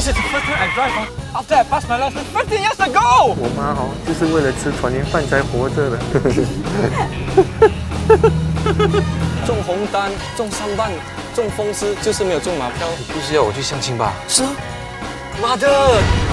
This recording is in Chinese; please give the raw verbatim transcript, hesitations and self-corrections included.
is the first time I drive after I passed my license fifteen years ago. 我妈哦，就是为了吃团圆饭才活着的。 中红单，中三万，中风湿，就是没有中马票。 不是要我去相亲吧？ 是啊，妈的！